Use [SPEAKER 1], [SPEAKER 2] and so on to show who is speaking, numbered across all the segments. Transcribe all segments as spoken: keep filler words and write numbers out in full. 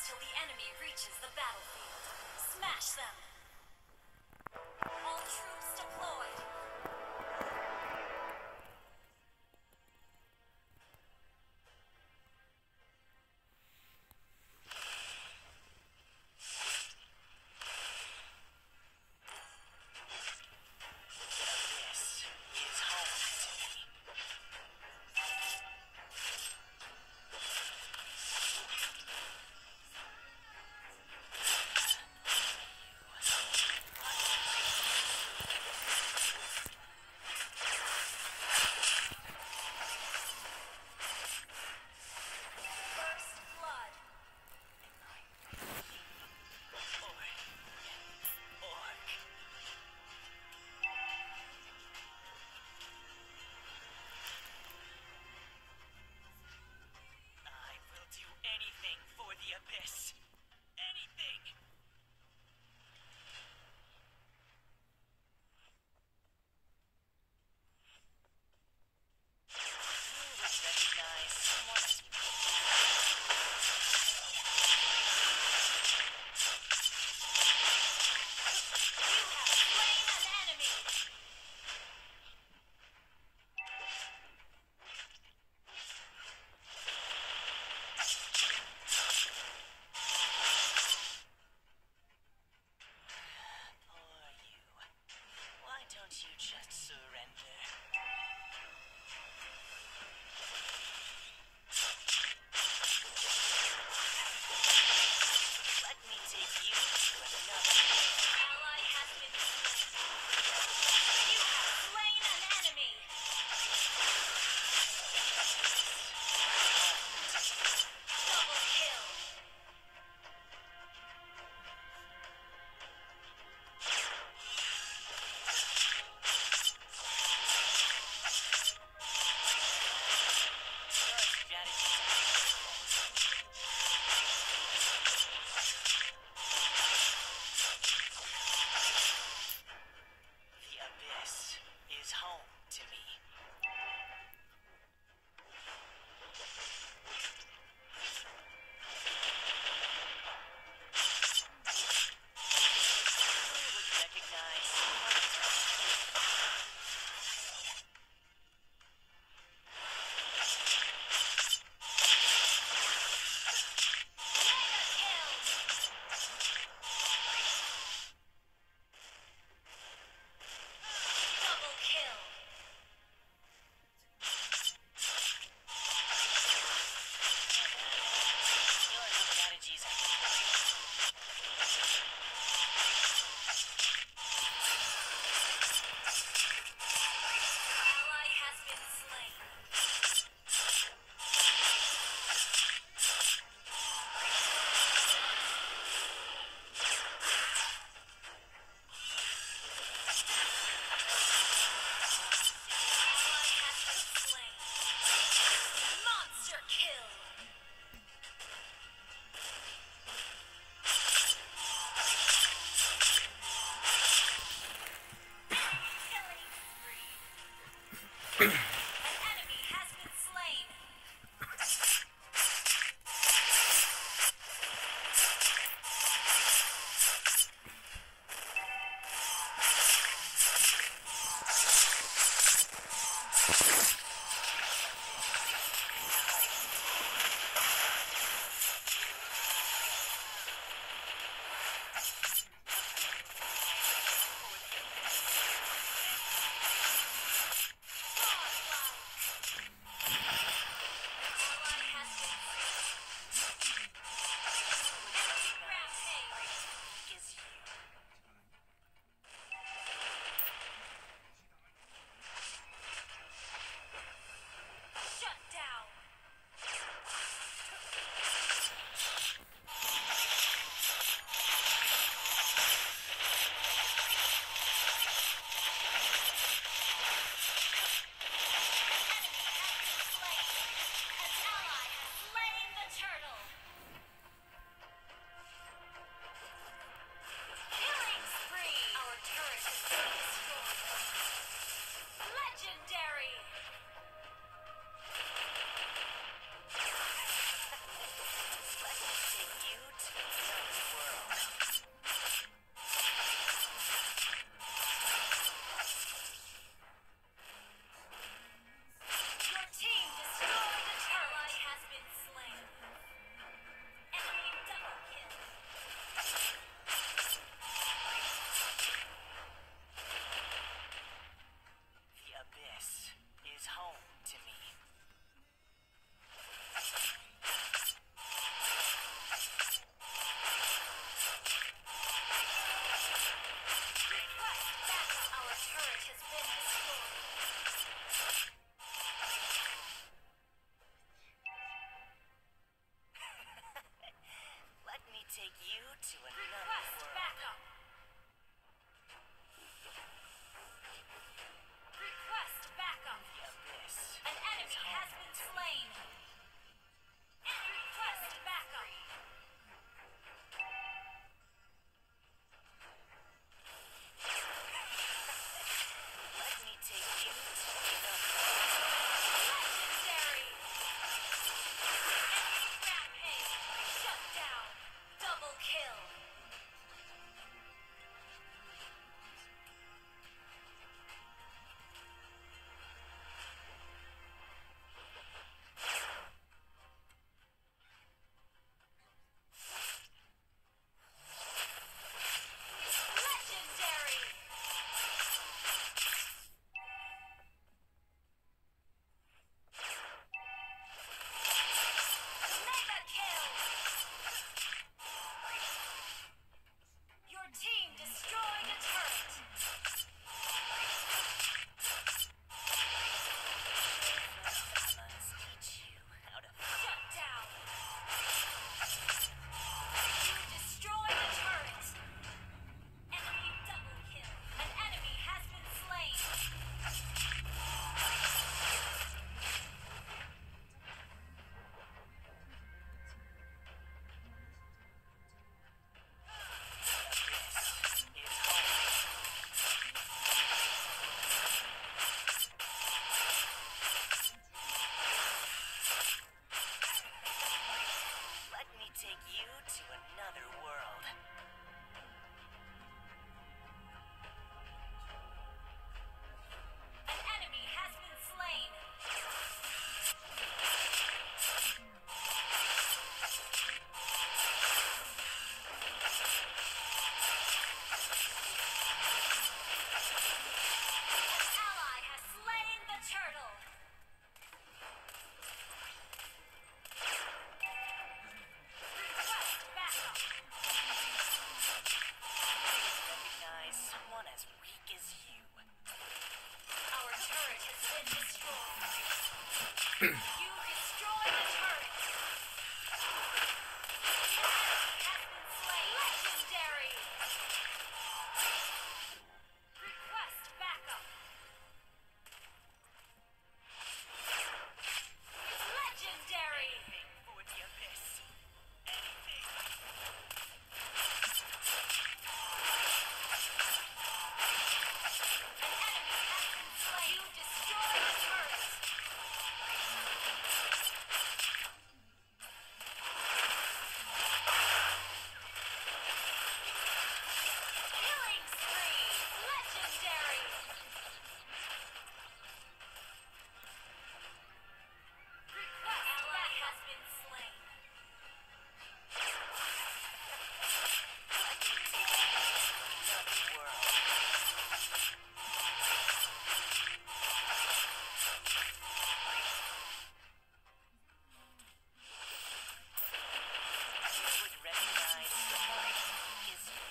[SPEAKER 1] till the enemy reaches the battlefield. Smash them! All troops deployed!
[SPEAKER 2] to another
[SPEAKER 1] Request
[SPEAKER 2] world.
[SPEAKER 1] backup. Request backup.
[SPEAKER 2] The abyss.
[SPEAKER 1] An enemy has been slain. Request backup.
[SPEAKER 2] Let me take you to another
[SPEAKER 1] Legendary. Enemy rampage. Shut down. Double kill. Legendary. Mega kill. Your team destroyed a turret.
[SPEAKER 2] Let's teach you how to
[SPEAKER 1] Shut down. You destroyed a turret. Enemy double kill. An enemy has been slain.
[SPEAKER 2] abyss is home. Let me take you to another world.
[SPEAKER 1] An enemy has been slain. An ally has slain the turtle. Request backup.
[SPEAKER 2] Recognize someone as weak as you.
[SPEAKER 1] Our turret has been destroyed. You destroyed the turret. An enemy has been slain. Legendary. Request backup. Legendary.
[SPEAKER 2] Anything for the abyss. Anything.
[SPEAKER 1] An enemy has been slain. You destroyed the turret. Killing spree. Legendary. Request ally has been slain.
[SPEAKER 2] Let me take you to another world. You would recognize someone as weak as you.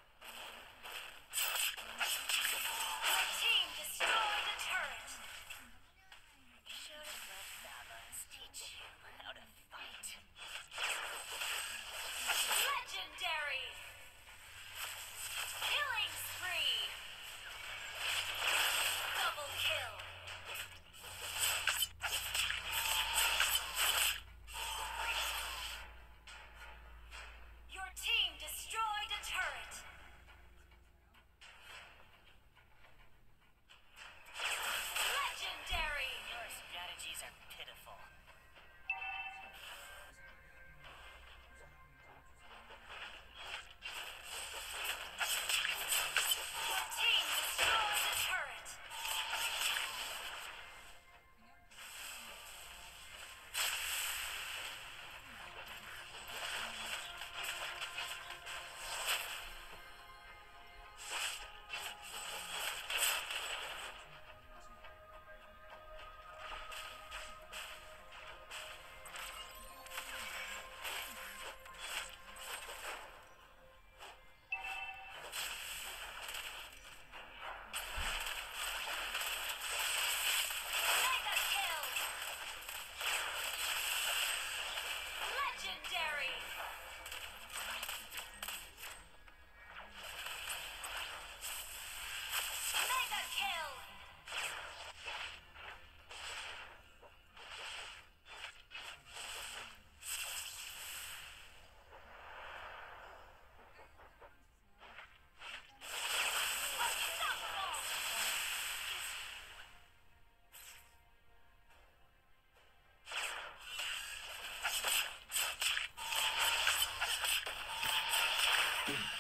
[SPEAKER 1] Your team destroyed a turret.
[SPEAKER 2] Should have let Thalas teach you how to fight.
[SPEAKER 1] Legendary. Killing spree. Double kill. Your team destroyed a turret. Legendary.
[SPEAKER 2] Your strategies are pitiful.
[SPEAKER 1] destroyed.